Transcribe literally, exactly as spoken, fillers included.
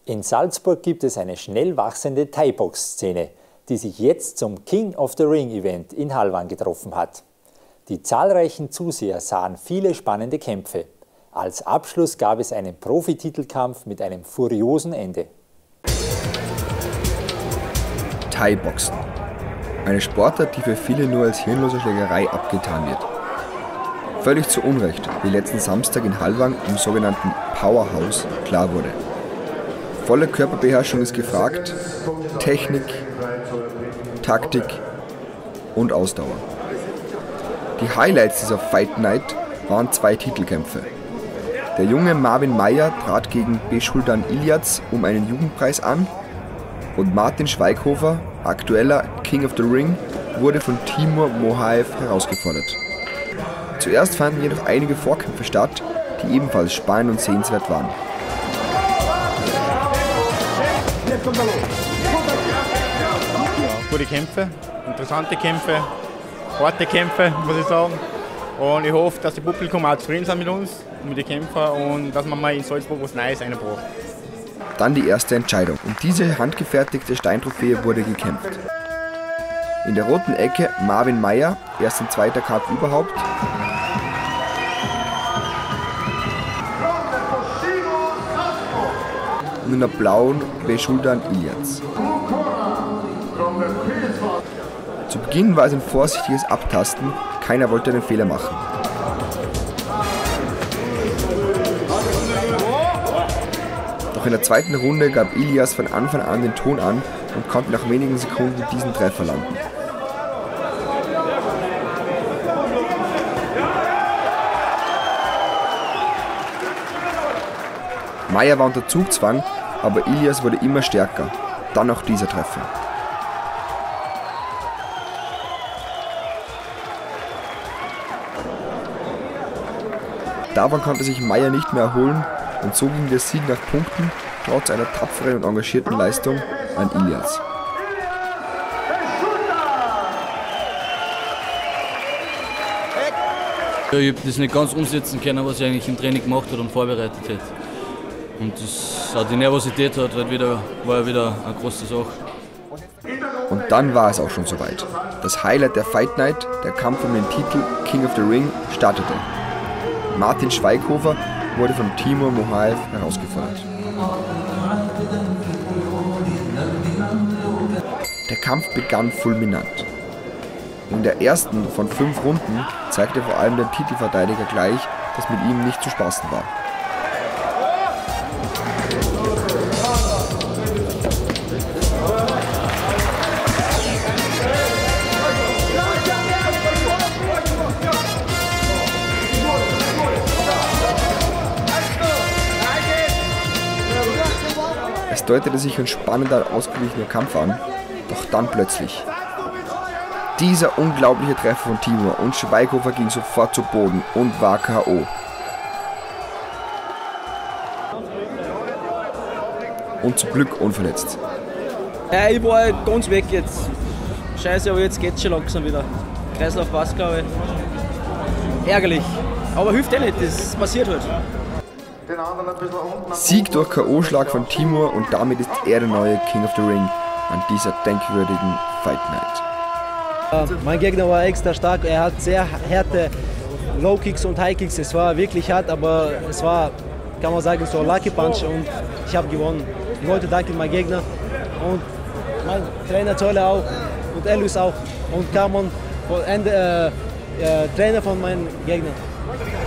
In Salzburg gibt es eine schnell wachsende Thai-Box-Szene, die sich jetzt zum King of the Ring Event in Halvan getroffen hat. Die zahlreichen Zuseher sahen viele spannende Kämpfe. Als Abschluss gab es einen Profititelkampf mit einem furiosen Ende. Thai-Boxen. Eine Sportart, die für viele nur als hirnlose Schlägerei abgetan wird. Völlig zu Unrecht, wie letzten Samstag in Halvan im sogenannten Powerhouse klar wurde. Volle Körperbeherrschung ist gefragt, Technik, Taktik und Ausdauer. Die Highlights dieser Fight Night waren zwei Titelkämpfe. Der junge Marvin Mayer trat gegen Beschuldan Ilyas um einen Jugendpreis an und Martin Schweighofer, aktueller King of the Ring, wurde von Timur Mohaev herausgefordert. Zuerst fanden jedoch einige Vorkämpfe statt, die ebenfalls spannend und sehenswert waren. Ja, gute Kämpfe, interessante Kämpfe, harte Kämpfe, muss ich sagen. Und ich hoffe, dass das Publikum auch zufrieden sind mit uns, mit den Kämpfern und dass man mal in Salzburg was Neues einbraucht. Dann die erste Entscheidung. Um diese handgefertigte Steintrophäe wurde gekämpft. In der roten Ecke Marvin Mayer, erst in zweiter Kampf überhaupt. Und in der blauen Beschuldan Ilyas. Zu Beginn war es ein vorsichtiges Abtasten, keiner wollte einen Fehler machen. Doch in der zweiten Runde gab Ilyas von Anfang an den Ton an und konnte nach wenigen Sekunden diesen Treffer landen. Mayer war unter Zugzwang, aber Ilyas wurde immer stärker. Dann noch dieser Treffer. Davon konnte sich Mayer nicht mehr erholen und so ging der Sieg nach Punkten, trotz einer tapferen und engagierten Leistung, an Ilyas. Ich habe das nicht ganz umsetzen können, was ich eigentlich im Training gemacht habe und vorbereitet hätte. Und das, auch die Nervosität hat halt wieder, war ja wieder eine große Sache. Und dann war es auch schon soweit. Das Highlight der Fight Night, der Kampf um den Titel King of the Ring, startete. Martin Schweighofer wurde von Timur Mohaev herausgefordert. Der Kampf begann fulminant. In der ersten von fünf Runden zeigte vor allem der Titelverteidiger gleich, dass mit ihm nicht zu spaßen war. Es deutete sich ein spannender, ausgeglichener Kampf an, doch dann plötzlich. Dieser unglaubliche Treffer von Timur und Schweighofer ging sofort zu Boden und war K O Und zum Glück unverletzt. Ja, ich war ganz weg jetzt. Scheiße, aber jetzt geht's schon langsam wieder. Kreislauf passt, glaube ich. Ärgerlich. Aber hilft eh nicht, das passiert halt. Sieg durch K O-Schlag von Timur und damit ist er der neue King of the Ring an dieser denkwürdigen Fight Night. Mein Gegner war extra stark, er hat sehr harte Low-Kicks und High-Kicks. Es war wirklich hart, aber es war, kann man sagen, so ein Lucky Punch und ich habe gewonnen. Ich wollte danken meinem Gegner und mein Trainer Zolle auch und Elvis auch und Carmon, Ende, äh, äh, Trainer von meinem Gegner.